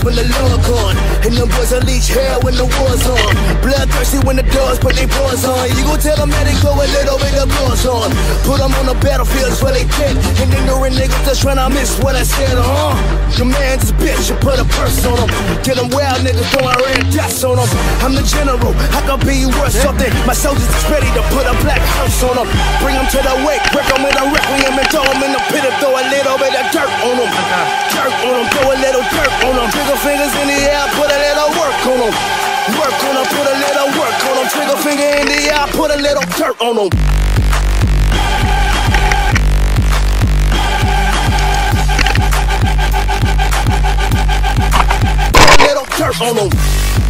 when the Lord gone. And them boys unleash hell when the war's on. Bloodthirsty when the dogs put they paws on. You gon' tell them that they go a little bit of gloss on. Put them on the battlefields where they dead. And ignorant niggas just tryna miss what I said, Your man's a bitch, you put a purse on him. Get them wild niggas throwing red dots on them. I'm the general, I could be worth something. My soldiers is ready to put a black house on them. Bring them to the wake, break them with a requiem and throw them in the pit and throw a little bit of dirt on them. Dirt on them, throw a little dirt on them. Trigger fingers in the air, put a little work on them. Work on them, put a little work on them. Trigger finger in the air, put a little dirt on them. Put a little dirt on them.